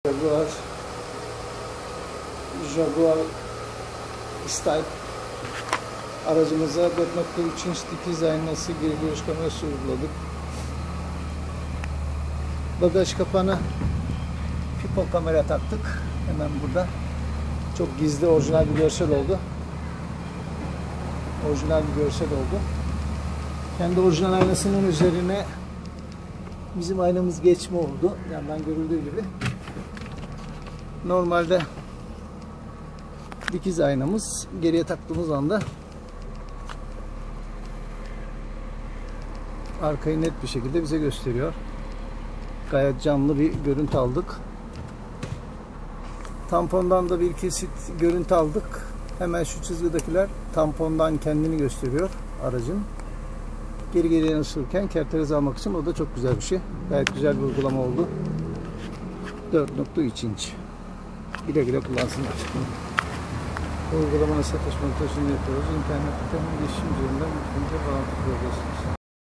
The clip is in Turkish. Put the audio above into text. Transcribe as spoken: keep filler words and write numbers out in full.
Jaguar Jaguar Style aracımıza dört nokta üç inç dikiz aynası geri görüş kamerası uyguladık. Bagaj kapağına people kamera taktık. Hemen burada. Çok gizli, orijinal bir görsel oldu. Orijinal bir görsel oldu. Kendi orijinal aynasının üzerine bizim aynamız geçme oldu. Yandan görüldüğü gibi. Normalde dikiz aynamız geriye taktığımız anda arkayı net bir şekilde bize gösteriyor. Gayet canlı bir görüntü aldık. Tampondan da bir kesit görüntü aldık. Hemen şu çizgidekiler tampondan kendini gösteriyor aracın. Geri geriye nasılken kerteriz almak için o da çok güzel bir şey. Gayet güzel bir uygulama oldu. dört nokta üç inç. Güle güle kullansınlar. Bu uygulamanın satış montajını yapıyoruz. İnternet iletişim üzerinden mümkünce bağlantı kurabilirsiniz.